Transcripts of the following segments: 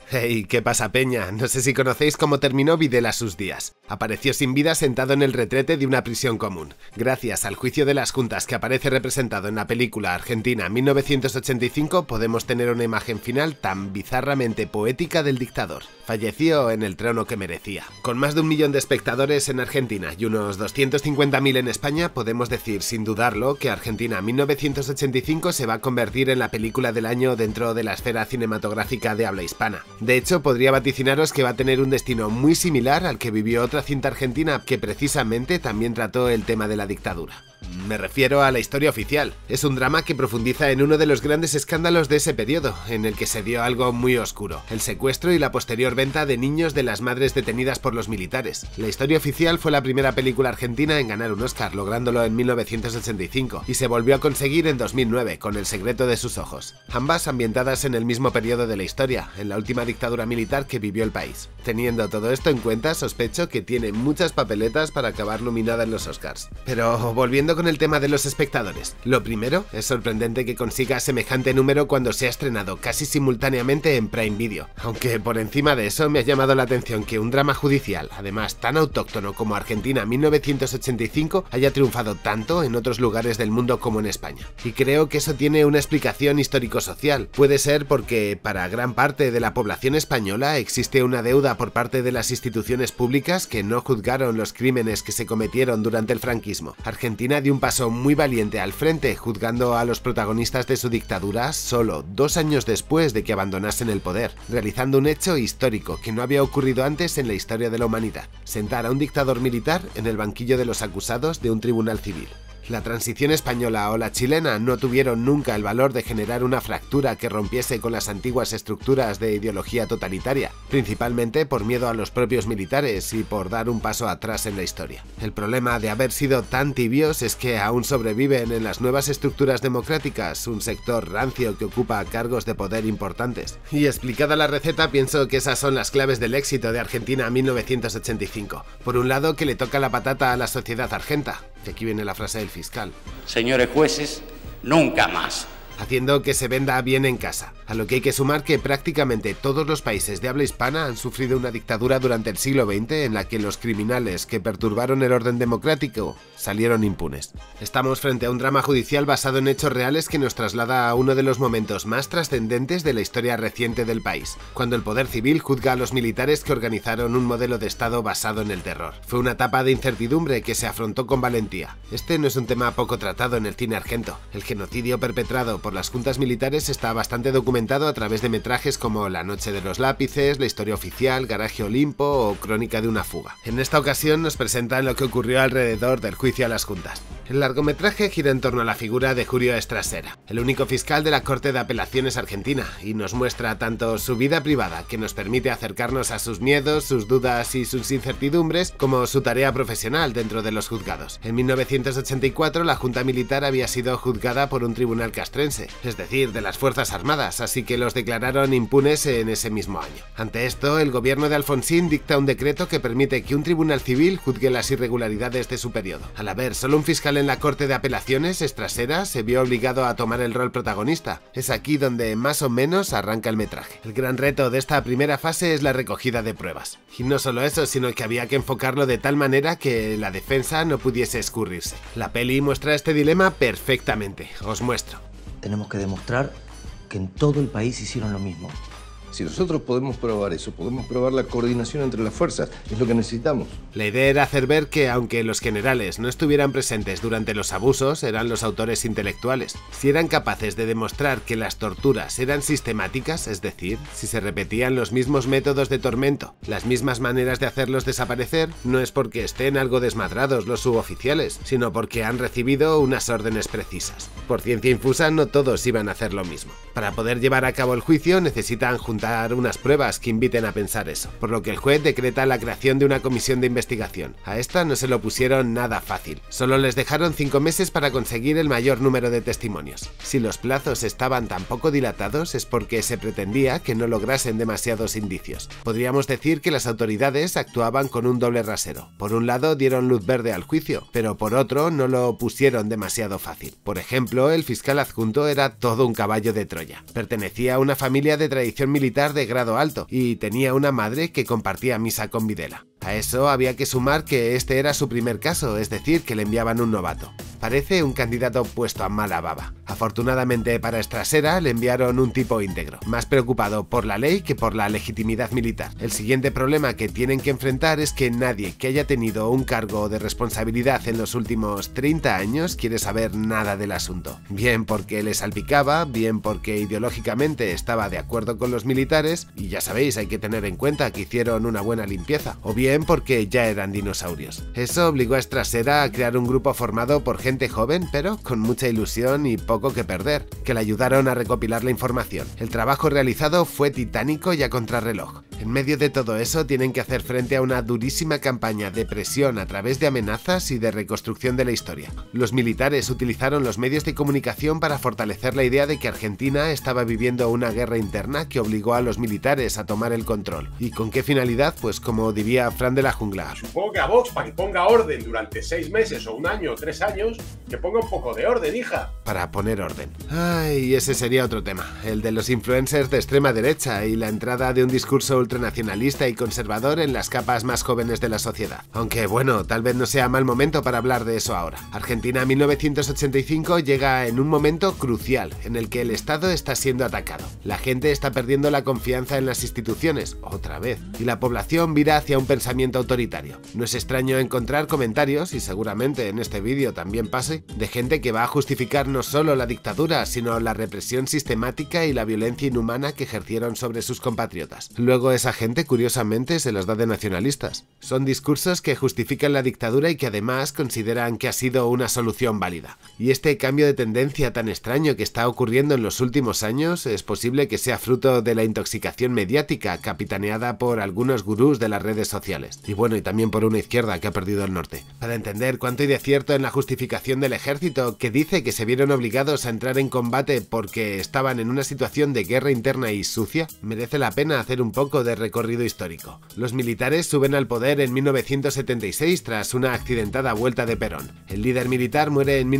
Hey, ¿qué pasa, peña? No sé si conocéis cómo terminó Videla sus días. Apareció sin vida sentado en el retrete de una prisión común. Gracias al juicio de las juntas que aparece representado en la película Argentina 1985, podemos tener una imagen final tan bizarramente poética del dictador. Falleció en el trono que merecía. Con más de 1 millón de espectadores en Argentina y unos 250.000 en España, podemos decir sin dudarlo que Argentina 1985 se va a convertir en la película del año dentro de la esfera cinematográfica de habla hispana. De hecho, podría vaticinaros que va a tener un destino muy similar al que vivió otra cinta argentina que precisamente también trató el tema de la dictadura. Me refiero a La historia oficial. Es un drama que profundiza en uno de los grandes escándalos de ese periodo, en el que se dio algo muy oscuro: el secuestro y la posterior venta de niños de las madres detenidas por los militares. La historia oficial fue la primera película argentina en ganar un Oscar, lográndolo en 1985, y se volvió a conseguir en 2009, con El secreto de sus ojos. Ambas ambientadas en el mismo periodo de la historia, en la última dictadura militar que vivió el país. Teniendo todo esto en cuenta, sospecho que tiene muchas papeletas para acabar nominada en los Oscars. Pero volviendo con el tema de los espectadores, lo primero, es sorprendente que consiga semejante número cuando se ha estrenado casi simultáneamente en Prime Video, aunque por encima de eso me ha llamado la atención que un drama judicial, además tan autóctono como Argentina 1985, haya triunfado tanto en otros lugares del mundo como en España. Y creo que eso tiene una explicación histórico-social. Puede ser porque para gran parte de la población española existe una deuda por parte de las instituciones públicas que no juzgaron los crímenes que se cometieron durante el franquismo. Argentina dio un paso muy valiente al frente, juzgando a los protagonistas de su dictadura solo 2 años después de que abandonasen el poder, realizando un hecho histórico que no había ocurrido antes en la historia de la humanidad: sentar a un dictador militar en el banquillo de los acusados de un tribunal civil. La transición española o la chilena no tuvieron nunca el valor de generar una fractura que rompiese con las antiguas estructuras de ideología totalitaria, principalmente por miedo a los propios militares y por dar un paso atrás en la historia. El problema de haber sido tan tibios es que aún sobreviven en las nuevas estructuras democráticas un sector rancio que ocupa cargos de poder importantes. Y explicada la receta, pienso que esas son las claves del éxito de Argentina 1985. Por un lado, que le toca la patata a la sociedad argenta. Y aquí viene la frase del fiscal: señores jueces, nunca más. Haciendo que se venda bien en casa, a lo que hay que sumar que prácticamente todos los países de habla hispana han sufrido una dictadura durante el siglo XX en la que los criminales que perturbaron el orden democrático salieron impunes. Estamos frente a un drama judicial basado en hechos reales que nos traslada a uno de los momentos más trascendentes de la historia reciente del país, cuando el poder civil juzga a los militares que organizaron un modelo de Estado basado en el terror. Fue una etapa de incertidumbre que se afrontó con valentía. Este no es un tema poco tratado en el cine argento. El genocidio perpetrado por las juntas militares está bastante documentado a través de metrajes como La noche de los lápices, La historia oficial, Garaje Olimpo o Crónica de una fuga. En esta ocasión nos presentan lo que ocurrió alrededor del juicio a las juntas. El largometraje gira en torno a la figura de Julio Estrasera, el único fiscal de la Corte de Apelaciones argentina, y nos muestra tanto su vida privada, que nos permite acercarnos a sus miedos, sus dudas y sus incertidumbres, como su tarea profesional dentro de los juzgados. En 1984 la junta militar había sido juzgada por un tribunal castrense, es decir, de las Fuerzas Armadas, así que los declararon impunes en ese mismo año. Ante esto, el gobierno de Alfonsín dicta un decreto que permite que un tribunal civil juzgue las irregularidades de su periodo. Al haber solo un fiscal en la Corte de Apelaciones, Estrasera se vio obligado a tomar el rol protagonista. Es aquí donde más o menos arranca el metraje. El gran reto de esta primera fase es la recogida de pruebas. Y no solo eso, sino que había que enfocarlo de tal manera que la defensa no pudiese escurrirse. La peli muestra este dilema perfectamente. Os muestro. Tenemos que demostrar que en todo el país hicieron lo mismo. Si nosotros podemos probar eso, podemos probar la coordinación entre las fuerzas, es lo que necesitamos. La idea era hacer ver que, aunque los generales no estuvieran presentes durante los abusos, eran los autores intelectuales. Si eran capaces de demostrar que las torturas eran sistemáticas, es decir, si se repetían los mismos métodos de tormento, las mismas maneras de hacerlos desaparecer, no es porque estén algo desmadrados los suboficiales, sino porque han recibido unas órdenes precisas. Por ciencia infusa, no todos iban a hacer lo mismo. Para poder llevar a cabo el juicio necesitan juntar unas pruebas que inviten a pensar eso, por lo que el juez decreta la creación de una comisión de investigación. A esta no se lo pusieron nada fácil, solo les dejaron 5 meses para conseguir el mayor número de testimonios. Si los plazos estaban tan poco dilatados es porque se pretendía que no lograsen demasiados indicios. Podríamos decir que las autoridades actuaban con un doble rasero. Por un lado dieron luz verde al juicio, pero por otro no lo pusieron demasiado fácil. Por ejemplo, el fiscal adjunto era todo un caballo de Troya. Pertenecía a una familia de tradición militar militar de grado alto y tenía una madre que compartía misa con Videla. A eso había que sumar que este era su primer caso, es decir, que le enviaban un novato. Parece un candidato puesto a mala baba. Afortunadamente para Estrasera le enviaron un tipo íntegro, más preocupado por la ley que por la legitimidad militar. El siguiente problema que tienen que enfrentar es que nadie que haya tenido un cargo de responsabilidad en los últimos 30 años quiere saber nada del asunto. Bien porque le salpicaba, bien porque ideológicamente estaba de acuerdo con los militares, y ya sabéis, hay que tener en cuenta que hicieron una buena limpieza, o bien porque ya eran dinosaurios. Eso obligó a Estrasera a crear un grupo formado por gente joven, pero con mucha ilusión y poco que perder, que le ayudaron a recopilar la información. El trabajo realizado fue titánico y a contrarreloj. En medio de todo eso tienen que hacer frente a una durísima campaña de presión a través de amenazas y de reconstrucción de la historia. Los militares utilizaron los medios de comunicación para fortalecer la idea de que Argentina estaba viviendo una guerra interna que obligó a los militares a tomar el control. ¿Y con qué finalidad? Pues como diría Fran de la Jungla. Supongo que a Vox, para que ponga orden durante 6 meses o 1 año o 3 años, que ponga un poco de orden, hija. Para poner orden. Ay, ese sería otro tema, el de los influencers de extrema derecha y la entrada de un discurso ultranacionalista y conservador en las capas más jóvenes de la sociedad. Aunque bueno, tal vez no sea mal momento para hablar de eso ahora. Argentina 1985 llega en un momento crucial, en el que el Estado está siendo atacado. La gente está perdiendo la confianza en las instituciones, otra vez, y la población vira hacia un pensamiento autoritario. No es extraño encontrar comentarios, y seguramente en este vídeo también pase, de gente que va a justificar no solo la dictadura, sino la represión sistemática y la violencia inhumana que ejercieron sobre sus compatriotas. Luego esa gente, curiosamente, se los da de nacionalistas. Son discursos que justifican la dictadura y que además consideran que ha sido una solución válida. Y este cambio de tendencia tan extraño que está ocurriendo en los últimos años es posible que sea fruto de la intoxicación mediática capitaneada por algunos gurús de las redes sociales. Y bueno, y también por una izquierda que ha perdido el norte. Para entender cuánto hay de cierto en la justificación del ejército, que dice que se vieron obligados a entrar en combate porque estaban en una situación de guerra interna y sucia, merece la pena hacer un poco de recorrido histórico. Los militares suben al poder en 1976 tras una accidentada vuelta de Perón. El líder militar muere en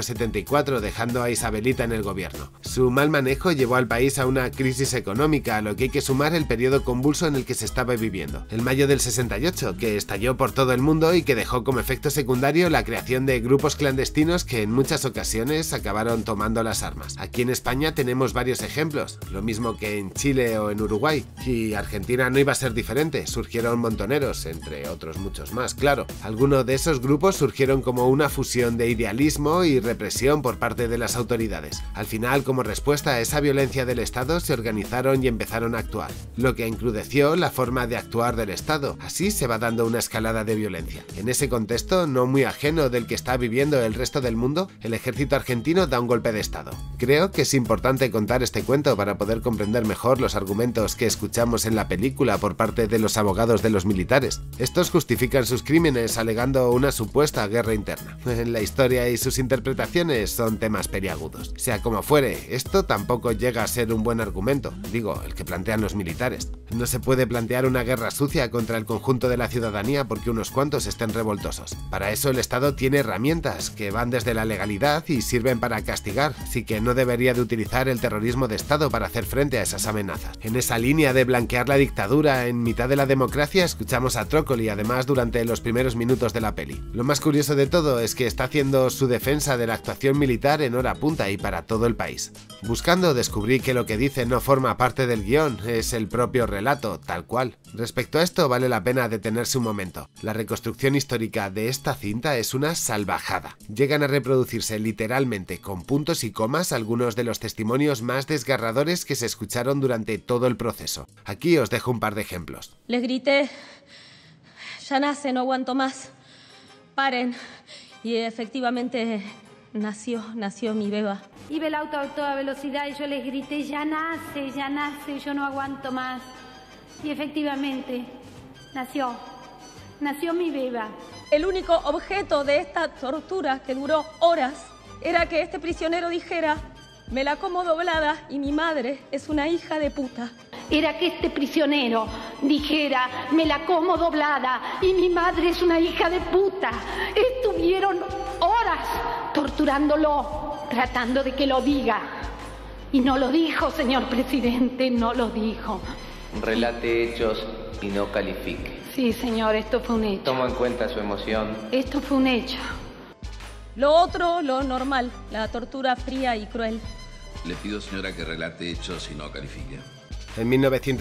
1974 dejando a Isabelita en el gobierno. Su mal manejo llevó al país a una crisis económica, a lo que hay que sumar el periodo convulso en el que se estaba viviendo. El mayo del 68, que estalló por todo el mundo y que dejó como efecto secundario la creación de grupos clandestinos que en muchas ocasiones acabaron tomando las armas. Aquí en España tenemos varios ejemplos, lo mismo que en Chile o en Uruguay, y Argentina no iba a ser diferente, surgieron montoneros, entre otros muchos más, claro. Algunos de esos grupos surgieron como una fusión de idealismo y represión por parte de las autoridades. Al final, como respuesta a esa violencia del Estado, se organizaron y empezaron a actuar, lo que encrudeció la forma de actuar del Estado. Así se va dando una escalada de violencia. En ese contexto, no muy ajeno del que está viviendo el resto del mundo, el ejército argentino da un golpe de Estado. Creo que es importante contar este cuento para poder comprender mejor los argumentos que escuchamos en la película por parte de los abogados de los militares. Estos justifican sus crímenes alegando una supuesta guerra interna. La historia y sus interpretaciones son temas peliagudos. Sea como fuere, esto tampoco llega a ser un buen argumento, digo, el que plantean los militares. No se puede plantear una guerra sucia contra el conjunto de la ciudadanía porque unos cuantos estén revoltosos. Para eso el Estado tiene herramientas que van desde la legalidad y sirven para castigar, así que no debería de utilizar el terrorismo de Estado para hacer frente a esas amenazas. En esa línea de blanquear la dictadura en mitad de la democracia, escuchamos a Trócoli además durante los primeros minutos de la peli. Lo más curioso de todo es que está haciendo su defensa de la actuación militar en hora punta y para todo el país. Buscando descubrí que lo que dice no forma parte del guión, es el propio relato, tal cual. Respecto a esto vale la pena detenerse un momento. La reconstrucción histórica de esta cinta es una salvajada. Llegan a reproducirse literalmente con puntos y comas algunos de los testimonios más desgarradores que se escucharon durante todo el proceso. Aquí os dejo un par de ejemplos. Les grité, ya nace, no aguanto más, paren. Y efectivamente nació mi beba. Iba el auto a toda velocidad y yo les grité, ya nace, yo no aguanto más. Y efectivamente, nació mi beba. El único objeto de esta tortura, que duró horas, era que este prisionero dijera, me la como doblada y mi madre es una hija de puta. Era que este prisionero dijera, me la como doblada y mi madre es una hija de puta. Estuvieron horas torturándolo, tratando de que lo diga. Y no lo dijo, señor presidente, no lo dijo. Relate hechos y no califique. Sí, señor, esto fue un hecho. Tomo en cuenta su emoción. Esto fue un hecho. Lo otro, lo normal, la tortura fría y cruel. Le pido, señora, que relate hechos y no califique. En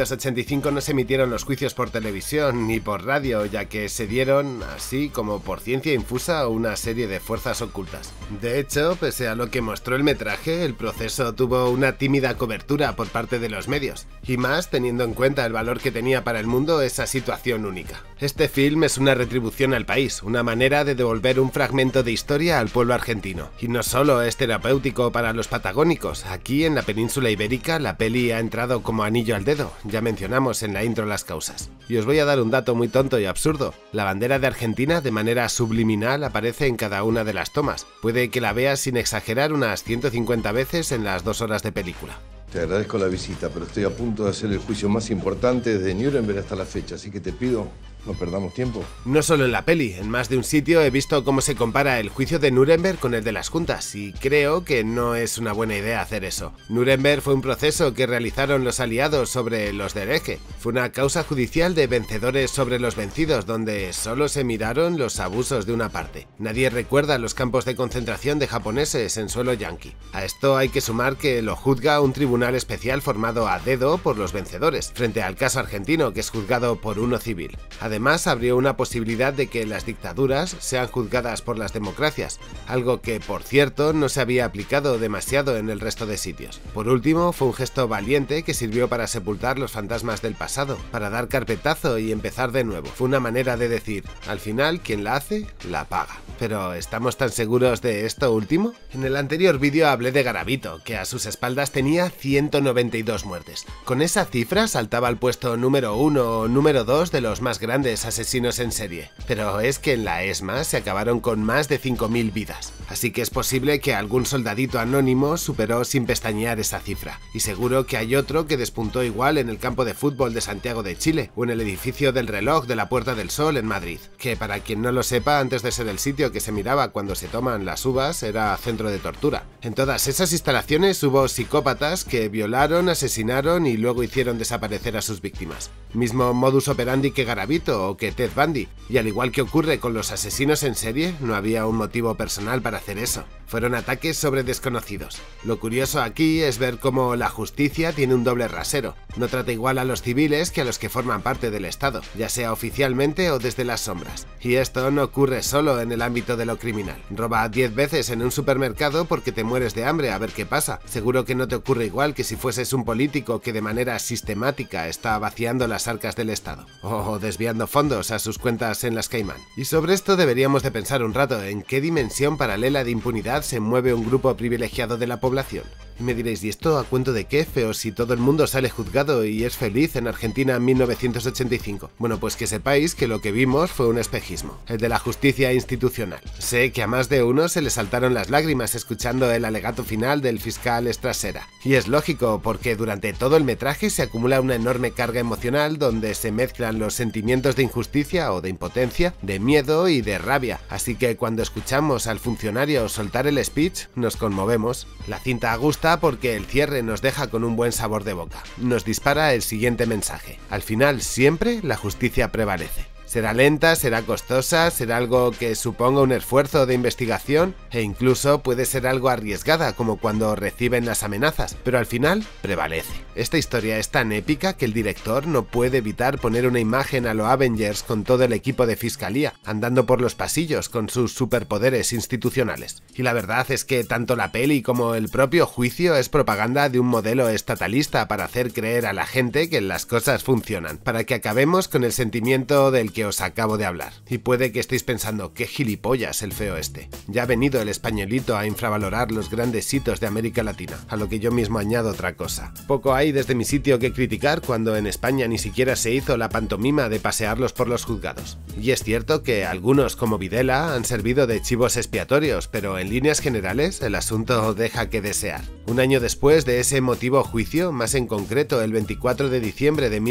1985 no se emitieron los juicios por televisión ni por radio, ya que se dieron, así como por ciencia infusa, una serie de fuerzas ocultas. De hecho, pese a lo que mostró el metraje, el proceso tuvo una tímida cobertura por parte de los medios, y más teniendo en cuenta el valor que tenía para el mundo esa situación única. Este film es una retribución al país, una manera de devolver un fragmento de historia al pueblo argentino. Y no solo es terapéutico para los patagónicos, aquí en la península ibérica la peli ha entrado como anillo al dedo, ya mencionamos en la intro las causas. Y os voy a dar un dato muy tonto y absurdo. La bandera de Argentina de manera subliminal aparece en cada una de las tomas. Puede que la veas sin exagerar unas 150 veces en las 2 horas de película. Te agradezco la visita, pero estoy a punto de hacer el juicio más importante desde Nuremberg hasta la fecha, así que te pido, no perdamos tiempo. No solo en la peli, en más de un sitio he visto cómo se compara el juicio de Nuremberg con el de las juntas, y creo que no es una buena idea hacer eso. Nuremberg fue un proceso que realizaron los aliados sobre los del Eje. Fue una causa judicial de vencedores sobre los vencidos, donde solo se miraron los abusos de una parte. Nadie recuerda los campos de concentración de japoneses en suelo yanqui. A esto hay que sumar que lo juzga un tribunal especial formado a dedo por los vencedores, frente al caso argentino, que es juzgado por uno civil. Además, abrió una posibilidad de que las dictaduras sean juzgadas por las democracias, algo que, por cierto, no se había aplicado demasiado en el resto de sitios. Por último, fue un gesto valiente que sirvió para sepultar los fantasmas del pasado, para dar carpetazo y empezar de nuevo. Fue una manera de decir, al final, quien la hace, la paga. Pero, ¿estamos tan seguros de esto último? En el anterior vídeo hablé de Garavito, que a sus espaldas tenía 192 muertes. Con esa cifra saltaba al puesto número 1 o número 2 de los más grandes asesinos en serie. Pero es que en la ESMA se acabaron con más de 5.000 vidas. Así que es posible que algún soldadito anónimo superó sin pestañear esa cifra. Y seguro que hay otro que despuntó igual en el campo de fútbol de Santiago de Chile o en el edificio del reloj de la Puerta del Sol en Madrid, que para quien no lo sepa, antes de ser el sitio que se miraba cuando se toman las uvas, era centro de tortura. En todas esas instalaciones hubo psicópatas que violaron, asesinaron y luego hicieron desaparecer a sus víctimas. Mismo modus operandi que Garavito o que Ted Bundy, y al igual que ocurre con los asesinos en serie, no había un motivo personal para hacer eso. Fueron ataques sobre desconocidos. Lo curioso aquí es ver cómo la justicia tiene un doble rasero. No trata igual a los civiles que a los que forman parte del Estado, ya sea oficialmente o desde las sombras. Y esto no ocurre solo en el ámbito de lo criminal. Roba 10 veces en un supermercado porque te mueres de hambre, a ver qué pasa. Seguro que no te ocurre igual que si fueses un político que de manera sistemática está vaciando las arcas del Estado, o desviando fondos a sus cuentas en las Caimán. Y sobre esto deberíamos de pensar un rato en qué dimensión paralela de impunidad se mueve un grupo privilegiado de la población. Y me diréis, ¿y esto a cuento de qué, feo, si todo el mundo sale juzgado y es feliz en Argentina en 1985? Bueno, pues que sepáis que lo que vimos fue un espejismo, el de la justicia institucional. Sé que a más de uno se le saltaron las lágrimas escuchando el alegato final del fiscal Strassera. Y es lógico, porque durante todo el metraje se acumula una enorme carga emocional donde se mezclan los sentimientos de injusticia o de impotencia, de miedo y de rabia. Así que cuando escuchamos al funcionario soltar el speech, nos conmovemos. La cinta gusta porque el cierre nos deja con un buen sabor de boca. Nos dispara el siguiente mensaje. Al final, siempre la justicia prevalece. Será lenta, será costosa, será algo que suponga un esfuerzo de investigación e incluso puede ser algo arriesgada como cuando reciben las amenazas, pero al final prevalece. Esta historia es tan épica que el director no puede evitar poner una imagen a los Avengers con todo el equipo de fiscalía, andando por los pasillos con sus superpoderes institucionales. Y la verdad es que tanto la peli como el propio juicio es propaganda de un modelo estatalista para hacer creer a la gente que las cosas funcionan, para que acabemos con el sentimiento del que os acabo de hablar. Y puede que estéis pensando, qué gilipollas el feo este. Ya ha venido el españolito a infravalorar los grandes hitos de América Latina, a lo que yo mismo añado otra cosa. Poco hay hay desde mi sitio que criticar cuando en España ni siquiera se hizo la pantomima de pasearlos por los juzgados. Y es cierto que algunos, como Videla, han servido de chivos expiatorios, pero en líneas generales el asunto deja que desear. Un año después de ese emotivo juicio, más en concreto el 24 de diciembre de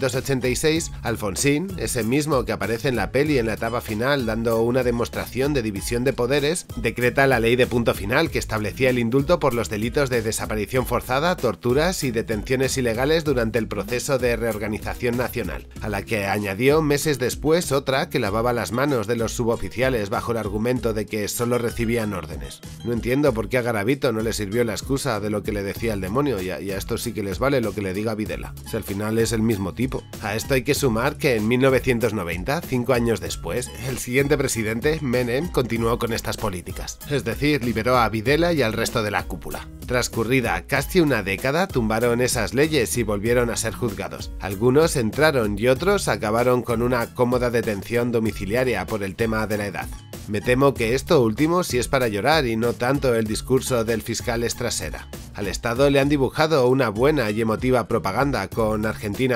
1986, Alfonsín, ese mismo que aparece en la peli en la etapa final dando una demostración de división de poderes, decreta la ley de punto final que establecía el indulto por los delitos de desaparición forzada, torturas y detenciones ilegales durante el proceso de reorganización nacional, a la que añadió meses después otra que lavaba las manos de los suboficiales bajo el argumento de que solo recibían órdenes. No entiendo por qué a Garavito no le sirvió la excusa de lo que le decía el demonio y a estos sí que les vale lo que le diga Videla, si al final es el mismo tipo. A esto hay que sumar que en 1990, 5 años después, el siguiente presidente, Menem, continuó con estas políticas, es decir, liberó a Videla y al resto de la cúpula. Transcurrida casi una década, tumbaron esas leyes y volvieron a ser juzgados. Algunos entraron y otros acabaron con una cómoda detención domiciliaria por el tema de la edad. Me temo que esto último sí es para llorar y no tanto el discurso del fiscal Estrasera. Al Estado le han dibujado una buena y emotiva propaganda con Argentina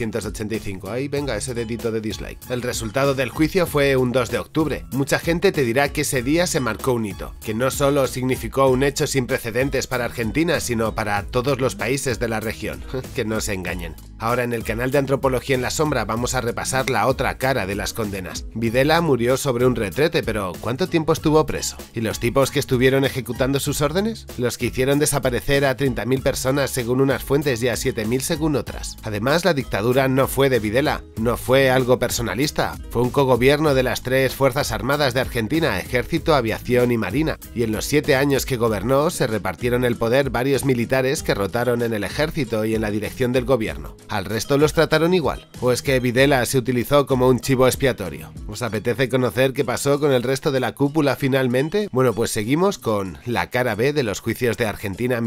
1985. Ahí venga ese dedito de dislike. El resultado del juicio fue un 2 de octubre. Mucha gente te dirá que ese día se marcó un hito, que no solo significó un hecho sin precedentes para Argentina, sino para todos los países de la región. Que no se engañen. Ahora en el canal de Antropología en la Sombra vamos a repasar la otra cara de las condenas. Videla murió sobre un retrete, pero ¿cuánto tiempo estuvo preso? ¿Y los tipos que estuvieron ejecutando sus órdenes? Los que hicieron desaparecer a 30.000 personas según unas fuentes y a 7.000 según otras. Además, la dictadura no fue de Videla, no fue algo personalista, fue un cogobierno de las 3 fuerzas armadas de Argentina, Ejército, Aviación y Marina, y en los 7 años que gobernó se repartieron el poder varios militares que rotaron en el ejército y en la dirección del gobierno. ¿Al resto los trataron igual? ¿O es que Videla se utilizó como un chivo expiatorio? ¿Os apetece conocer qué pasó con el resto de la cúpula finalmente? Bueno, pues seguimos con la cara B de los juicios de Argentina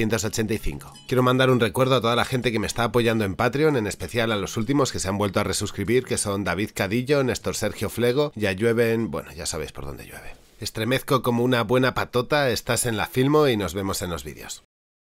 1985. Quiero mandar un recuerdo a toda la gente que me está apoyando en Patreon, en especial a los últimos que se han vuelto a resuscribir, que son David Cadillo, Néstor Sergio Flego, ya llueven, bueno, ya sabéis por dónde llueve. Estremezco como una buena patota, estás en la Filmo y nos vemos en los vídeos.